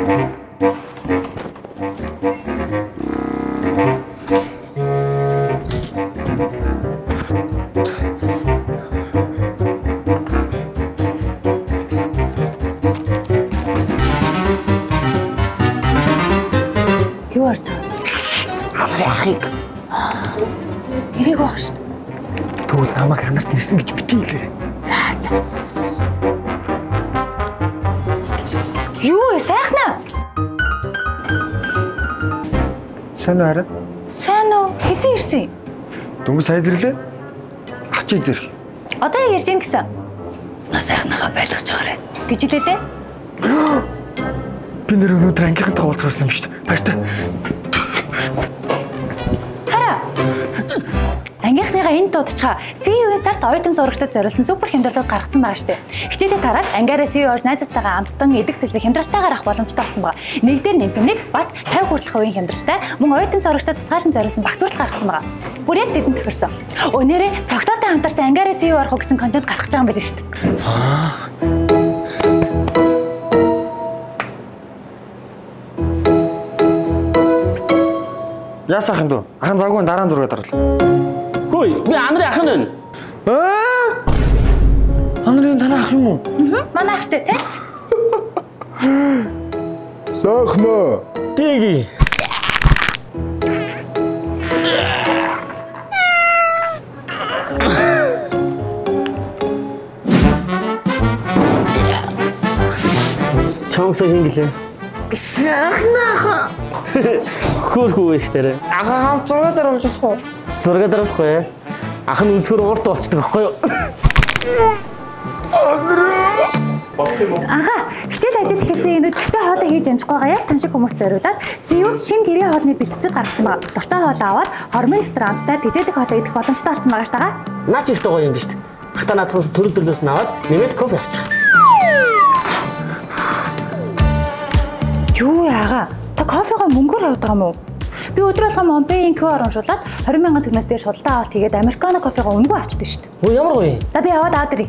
Юу арч байгаа? Амрын ахыг. Ирэх байх шүү дээ. Тэгвэл намайг ханарт ирсэн гэж битгий хэлээрэй. За. Юу вэ? Сайхан аа? Сайн уу хараа? Сайн уу? Хэзээ ирсэн юм? Дөнгөж сая ирлээ. Ачиж зэрэг. Одоо яг ирж ийн гэсэн. На сайхнагаа байлгаж байгаарэ. Гэж хэлээ. Би нэр өнөөдөр ангийнхантай уулзсан юм шүү дээ. Баяртай. Хараа. Ангийнхныгаа энд дуудчихаа CEO-ийн сард оюутан сурагчдад зориулсан супер хямдралууд гаргацсан байгаа шүү дээ. Хичээлээ тараад ангиараа CEO-ш найзуудтайгаа амттан эдэг цэцлэг хямдралтайгаар авах боломжтой болсон байгаа. Нэг дээр нэг бас 50 хүртэлх үеийн хямдралтай мөн оюутан сурагчдад тусгаарлан зориулсан багцуулалт гаргацсан байгаа. Бүр яг тэдэнд тохирсон. Өнөөрэ цогтойтой хамтарсан ангиараа CEO орох гэсэн контент гаргаж байгаа юм байл шүү дээ. Яасаахан дөө. Ахан завгүй дараа зураг дарлаа. Хөөе, би Андрын ах нь. Андрын танаа ах юм уу? Манай ах штэ тий. Сахна. Тэги. Чамсаа хингэлээ. Сахна. Хөөхөө штэ. Ахан хамт зураг даруулах уу? Зураг даруулахгүй. Ах нь өнсгөр урд болчихдог байхгүй юу? Ага, хичээл ажил ихэлсэн өдөртэй хоолоо хийж амжихгүй байгаа яг тань шиг хүмүүст зориулаад CEO шинэ гэрээ хоолны бэлтгэж гаргасан байгаа. Дуртай хоолоо аваад хормын дотор амттай тэжээлэг хоолоо идэх боломжтой болсон байгаа штагаа. Наач ч гоё юм биш үү? Ахта наадхаас төрөлдрөөс нь аваад нэмээд кофе авчих. Юу яага? Та кофегаа мөнгөөр авдаг юм уу? Би өдөр болгон Монпейн QR уншуулад 20,000 төгрөгөөс дээр шуудалтай авалт хийгээд американо кофегаа өнгөө авчдаг шүү дээ. Оо ямар гоё юм. За би яваад аваад ирье.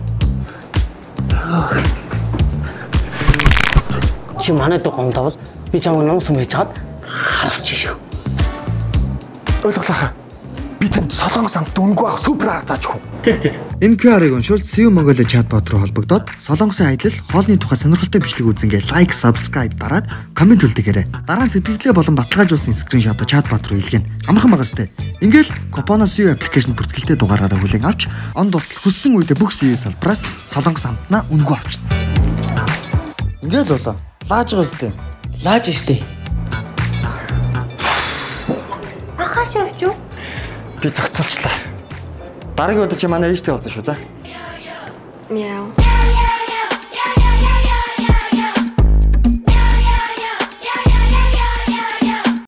Чи манай дэ гомдовол би чамд ном сум хийж хаад харавч шүү. Ойлголоо. Би тэнд солонгос амт өнгөө авах супер арга зааж хөө. Тэг. Энэ QR-ыг уншвал CEO Mongolia чатбот руу холбогдоод солонгосын аялал, хоолны тухай сонирхолтой бичлэг үзэнгээ лайк, subscribe дараад комент үлдээгээрэй. Дараа нь сэтгэлдээ болон баталгаажуулсан скриншотоо чатбот руу илгээнэ. Амархан багастай. Ингээл купоноос CEO аппликейшн бүртгэлтэй дугаараараа хүлээн авч он дуустал хүссэн үедээ бүх CEO салбараас солонгос амтнаа өнгөө авчна. Ингээл болоо. Лааж байгаа үстэй. Лааж штэ. Ахааш явж юу? Би зохицуулчлаа. Дараагийн удаа чи манай ээжтэй уулзах шүү за. Мяу.